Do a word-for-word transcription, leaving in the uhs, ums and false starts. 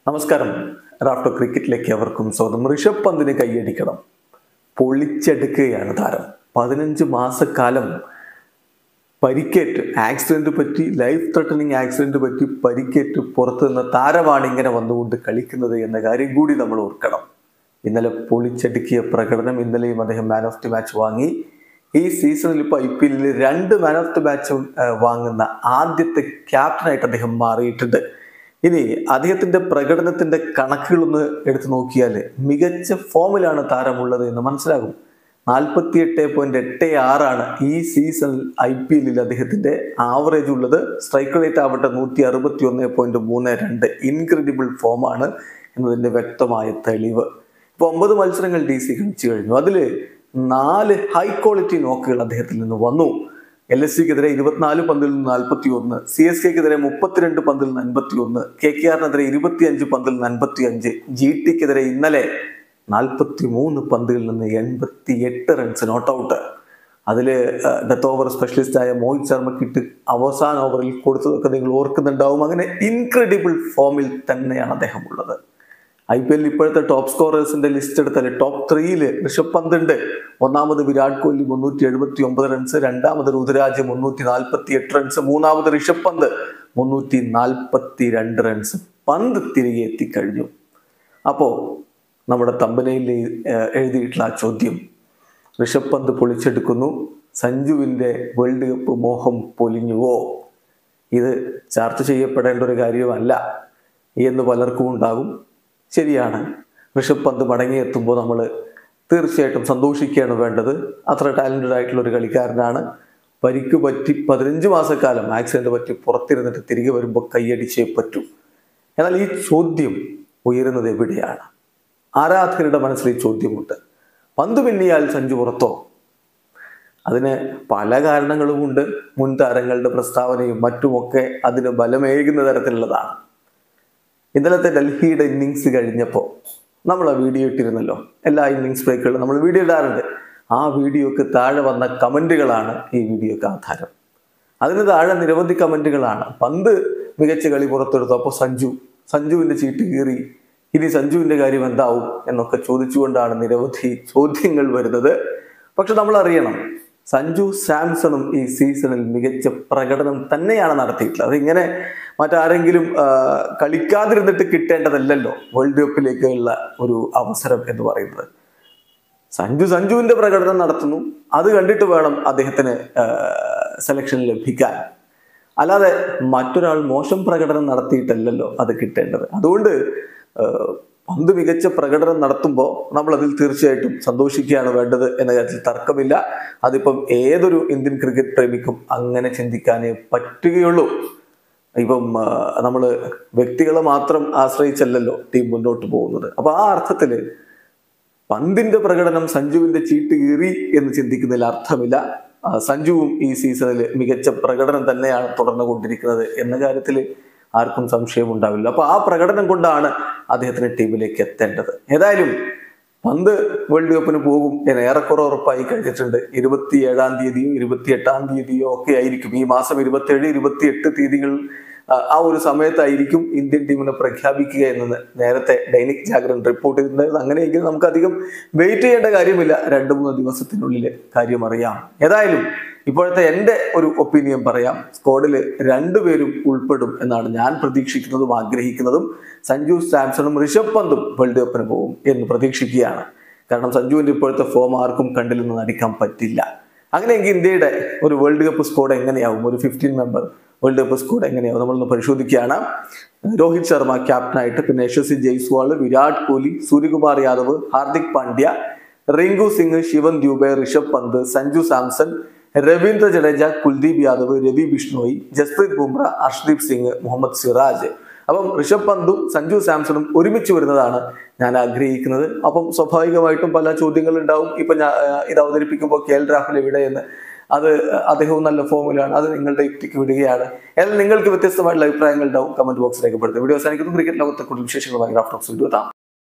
നമസ്കാരം. റാഫ്റ്റോ ക്രിക്കറ്റിലേക്ക് അവർക്കും സ്വാഗതം. ഋഷഭ് പന്തിന് കൈയടിക്കണം. പൊളിച്ചെടുക്കുകയാണ് താരം. പതിനഞ്ച് മാസക്കാലം പരിക്കേറ്റ് ആക്സിഡന്റ് പറ്റി, ലൈഫ് ത്രെട്ടനിങ് ആക്സിഡന്റ് പറ്റി പരിക്കേറ്റ് പുറത്തു നിന്ന താരമാണ് ഇങ്ങനെ വന്നുകൊണ്ട് കളിക്കുന്നത് എന്ന കാര്യം കൂടി നമ്മൾ ഓർക്കണം. ഇന്നലെ പൊളിച്ചടുക്കിയ പ്രകടനം. ഇന്നലെയും അദ്ദേഹം മാൻ ഓഫ് ദി മാച്ച് വാങ്ങി. ഈ സീസണിൽ ഇപ്പോൾ ഐ പി എല്ലിൽ രണ്ട് മാൻ ഓഫ് ദി മാച്ച് വാങ്ങുന്ന ആദ്യത്തെ ക്യാപ്റ്റനായിട്ട് അദ്ദേഹം മാറിയിട്ടുണ്ട്. ഇനി അദ്ദേഹത്തിന്റെ പ്രകടനത്തിന്റെ കണക്കുകളൊന്ന് എടുത്തു നോക്കിയാൽ മികച്ച ഫോമിലാണ് താരമുള്ളത് എന്ന് മനസ്സിലാകും. നാൽപ്പത്തി എട്ട് പോയിന്റ് എട്ട് ആറാണ് ഈ സീസണിൽ ഐ പി എല്ലിൽ അദ്ദേഹത്തിന്റെ ആവറേജ് ഉള്ളത്. സ്ട്രൈക്ക് റേറ്റ് ആവട്ടെ നൂറ്റി അറുപത്തി ഒന്ന് പോയിന്റ് മൂന്ന് രണ്ട്. ഇൻക്രെഡിബിൾ ഫോമാണ് എന്നതിന്റെ വ്യക്തമായ തെളിവ്. ഇപ്പൊ ഒമ്പത് മത്സരങ്ങൾ ഡി സി കളിച്ചു കഴിഞ്ഞു. അതില് നാല് ഹൈ ക്വാളിറ്റി നോക്കുകൾ അദ്ദേഹത്തിൽ നിന്ന് വന്നു. എൽ എസ് സിക്കെതിരെ ഇരുപത്തിനാല് പന്തിൽ നിന്ന് നാൽപ്പത്തി ഒന്ന്, സി എസ് കെക്കെതിരെ മുപ്പത്തിരണ്ട് പന്തിൽ നിന്ന് അൻപത്തി ഒന്ന്, കെ കെ ആറിനെതിരെ ഇരുപത്തി അഞ്ച് പന്തിൽ നിന്ന് അൻപത്തി അഞ്ച്, ജി ടിക്കെതിരെ ഇന്നലെ നാൽപ്പത്തി മൂന്ന് പന്തുകളിൽ നിന്ന് എൺപത്തി എട്ട് റൺസ് നോട്ട് ഔട്ട്. അതില് ഡെത്ത് ഓവർ സ്പെഷ്യലിസ്റ്റായ മോഹിത് ശർമ്മക്കിട്ട് അവസാന ഓവറിൽ കൊടുത്തതൊക്കെ നിങ്ങൾ ഓർക്കുന്നുണ്ടാവും. അങ്ങനെ ഇൻക്രെഡിബിൾ ഫോമിൽ തന്നെയാണ് അദ്ദേഹം ഉള്ളത്. ഐ പി എല്ലിൽ ഇപ്പോഴത്തെ ടോപ്പ് സ്കോറേഴ്സിന്റെ ലിസ്റ്റ് എടുത്താൽ ടോപ്പ് ത്രീയില് ഋഷഭ് പന്ത് ഉണ്ട്. ഒന്നാമത് വിരാട് കോഹ്ലി മുന്നൂറ്റി എഴുപത്തി ഒമ്പത് റൺസ്, രണ്ടാമത് ഋതുരാജ് മുന്നൂറ്റി നാൽപ്പത്തി എട്ട് റൺസ്, മൂന്നാമത് ഋഷഭ് പന്ത് മുന്നൂറ്റി നാൽപ്പത്തി രണ്ട് റൺസ്. പന്ത് തിരികെ എത്തിക്കഴിഞ്ഞു. അപ്പോ നമ്മുടെ തമ്പനയിൽ എഴുതിയിട്ടുള്ള ആ ചോദ്യം, ഋഷഭ് പന്ത് പൊളിച്ചെടുക്കുന്നു, സഞ്ജുവിന്റെ വേൾഡ് കപ്പ് മോഹം പൊലിഞ്ഞുവോ? ഇത് ചർച്ച ചെയ്യപ്പെടേണ്ട ഒരു കാര്യമല്ല എന്ന് പലർക്കും ഉണ്ടാകും. ശരിയാണ്, ഋഷഭ് പന്ത് മടങ്ങിയെത്തുമ്പോൾ നമ്മൾ തീർച്ചയായിട്ടും സന്തോഷിക്കുകയാണ് വേണ്ടത്. അത്ര ടാലന്റഡ് ആയിട്ടുള്ള ഒരു കളിക്കാരനാണ്. പരിക്ക് പറ്റി പതിനഞ്ച് മാസക്കാലം ആക്സിഡന്റ് പറ്റി പുറത്തിരുന്നിട്ട് തിരികെ വരുമ്പോൾ കൈയടിച്ചേ പറ്റൂ. എന്നാൽ ഈ ചോദ്യം ഉയരുന്നത് എവിടെയാണ്? ആരാധകരുടെ മനസ്സിൽ ഈ ചോദ്യമുണ്ട്. പന്ത് പിന്നിയാൽ സഞ്ജു പുറത്തോ? അതിന് പല കാരണങ്ങളുമുണ്ട്. മുൻ താരങ്ങളുടെ പ്രസ്താവനയും മറ്റുമൊക്കെ അതിന് ബലമേകുന്ന തരത്തിലുള്ളതാണ്. ഇന്നലത്തെ ഡൽഹിയുടെ ഇന്നിങ്സ് കഴിഞ്ഞപ്പോൾ നമ്മൾ ആ വീഡിയോ ഇട്ടിരുന്നല്ലോ. എല്ലാ ഇന്നിങ്സ് ബ്രേക്കുകളും നമ്മൾ വീഡിയോ ഇടാറുണ്ട്. ആ വീഡിയോക്ക് താഴെ വന്ന കമന്റുകളാണ് ഈ വീഡിയോക്ക് ആധാരം. അതിന് താഴെ നിരവധി കമന്റുകളാണ്. പന്ത് മികച്ച കളി പുറത്തെടുത്തു, അപ്പോൾ സഞ്ജു സഞ്ജുവിന്റെ ചീട്ട് കീറി, ഇനി സഞ്ജുവിന്റെ കാര്യം എന്താവും എന്നൊക്കെ ചോദിച്ചുകൊണ്ടാണ് നിരവധി ചോദ്യങ്ങൾ വരുന്നത്. പക്ഷെ നമ്മൾ അറിയണം, സഞ്ജു സാംസണും ഈ സീസണിൽ മികച്ച പ്രകടനം തന്നെയാണ് നടത്തിയിട്ടുള്ളത്. അതിങ്ങനെ മറ്റാരെങ്കിലും കളിക്കാതിരുന്നിട്ട് കിട്ടേണ്ടതല്ലല്ലോ വേൾഡ് കപ്പിലേക്കുള്ള ഒരു അവസരം എന്ന് പറയുന്നത്. സഞ്ജു സഞ്ജുവിന്റെ പ്രകടനം നടത്തുന്നു, അത് കണ്ടിട്ട് വേണം അദ്ദേഹത്തിന് സെലക്ഷൻ ലഭിക്കാൻ. അല്ലാതെ മറ്റൊരാൾ മോശം പ്രകടനം നടത്തിയിട്ടല്ലല്ലോ അത് കിട്ടേണ്ടത്. അതുകൊണ്ട് പന്ത് മികച്ച പ്രകടനം നടത്തുമ്പോൾ നമ്മൾ അതിൽ തീർച്ചയായിട്ടും സന്തോഷിക്കുകയാണ് വേണ്ടത് എന്ന കാര്യത്തിൽ തർക്കമില്ല. അതിപ്പം ഏതൊരു ഇന്ത്യൻ ക്രിക്കറ്റ് പ്രേമിക്കും അങ്ങനെ ചിന്തിക്കാനേ പറ്റുകയുള്ളൂ. ഇപ്പം നമ്മൾ വ്യക്തികളെ മാത്രം ആശ്രയിച്ചല്ലല്ലോ ടീം മുന്നോട്ട് പോകുന്നത്. അപ്പൊ ആ അർത്ഥത്തില് പന്തിന്റെ പ്രകടനം സഞ്ജുവിന്റെ ചീട്ട് കീറി എന്ന് ചിന്തിക്കുന്നതിൽ അർത്ഥമില്ല. സഞ്ജുവും ഈ സീസണിൽ മികച്ച പ്രകടനം തന്നെയാണ് തുടർന്നു കൊണ്ടിരിക്കുന്നത് എന്ന കാര്യത്തിൽ ആർക്കും സംശയം ഉണ്ടാവില്ല. അപ്പൊ ആ പ്രകടനം കൊണ്ടാണ് അദ്ദേഹത്തിന് ടീമിലേക്ക് എത്തേണ്ടത്. ഏതായാലും പന്ത് വേൾഡ് കപ്പിന് പോകും എന്ന് ഏറെക്കുറെ ഉറപ്പായി കഴിഞ്ഞിട്ടുണ്ട്. ഇരുപത്തി ഏഴാം തീയതിയോ ഇരുപത്തി എട്ടാം തീയതിയോ ഒക്കെ ആയിരിക്കും. ഈ മാസം ഇരുപത്തി ഏഴ് ഇരുപത്തി എട്ട് തീയതികൾ ആ ഒരു സമയത്തായിരിക്കും ഇന്ത്യൻ ടീമിനെ പ്രഖ്യാപിക്കുക എന്നത് നേരത്തെ ദൈനിക് ജാഗരൺ റിപ്പോർട്ട് ചെയ്തിട്ടുണ്ടായിരുന്നു. അങ്ങനെയെങ്കിൽ നമുക്ക് അധികം വെയിറ്റ് ചെയ്യേണ്ട കാര്യമില്ല. രണ്ടു മൂന്ന് ദിവസത്തിനുള്ളിൽ കാര്യം അറിയാം. ഏതായാലും ഇപ്പോഴത്തെ എൻ്റെ ഒരു ഒപ്പീനിയൻ പറയാം. സ്ക്വാഡിൽ രണ്ടുപേരും ഉൾപ്പെടും എന്നാണ് ഞാൻ പ്രതീക്ഷിക്കുന്നതും ആഗ്രഹിക്കുന്നതും. സഞ്ജു സാംസണും ഋഷഭ് പന്തും വേൾഡ് കപ്പിന് പോകും എന്ന് പ്രതീക്ഷിക്കുകയാണ്. കാരണം സഞ്ജുവിന്റെ ഇപ്പോഴത്തെ ഫോം ആർക്കും കണ്ടിൽ നിന്ന് നടിക്കാൻ പറ്റില്ല. അങ്ങനെയെങ്കിൽ ഇന്ത്യയുടെ ഒരു വേൾഡ് കപ്പ് സ്ക്വാഡ് എങ്ങനെയാവും? ഒരു fifteen member world cup squad എങ്ങനെയാവും നമ്മളൊന്ന് പരിശോധിക്കുകയാണ്. രോഹിത് ശർമ്മ ക്യാപ്റ്റനായിട്ട്, പിന്നെ യശസ്വി ജയ്സ്വാൾ, വിരാട് കോഹ്ലി, സൂര്യകുമാർ യാദവ്, ഹാർദിക് പാണ്ഡ്യ, റിങ്കു സിംഗ്, ശിവൻ ദ്യൂബെ, ഋഷഭ് പന്ത്, സഞ്ജു സാംസൺ, രവീന്ദ്ര ജഡേജ, കുൽദീപ് യാദവ്, രവി ബിഷ്ണോയി, ജസ്പ്രീത് ബുംറ, ഹർഷ്ദീപ് സിംഗ്, മുഹമ്മദ് സിറാജ്. അപ്പം ഋഷഭ് പന്തും സഞ്ജു സാംസണും ഒരുമിച്ച് വരുന്നതാണ് ഞാൻ ആഗ്രഹിക്കുന്നത്. അപ്പം സ്വാഭാവികമായിട്ടും പല ചോദ്യങ്ങൾ ഉണ്ടാവും. ഇപ്പൊ ഞാൻ ഇത് അവതരിപ്പിക്കുമ്പോൾ കെ എൽ രാഹുൽ എവിടെയെന്ന്, അത് അദ്ദേഹവും നല്ല ഫോമിലാണ്, അത് നിങ്ങളുടെ യുക്തിക്ക് വിടുകയാണ്. എന്നാൽ നിങ്ങൾക്ക് വ്യത്യസ്തമായിട്ടുള്ള അഭിപ്രായങ്ങൾ ഉണ്ടാവും, കമന്റ് ബോക്സിൽ രേഖപ്പെടുത്തും. വീഡിയോ അവസാനിക്കുന്നു. ക്രിക്കറ്റ് ലോകത്തെ കൂടുതൽ വിശേഷങ്ങളുമായി റാഫ്റ്റോ ടോക്സ് വീഡിയോ എത്താം.